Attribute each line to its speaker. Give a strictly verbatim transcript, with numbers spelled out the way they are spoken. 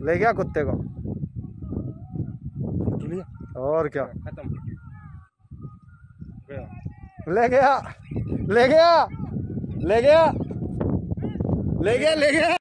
Speaker 1: ले गया कुत्ते को। और क्या
Speaker 2: खत्म गया।
Speaker 1: ले गया ले गया ले गया ले गया ले गया।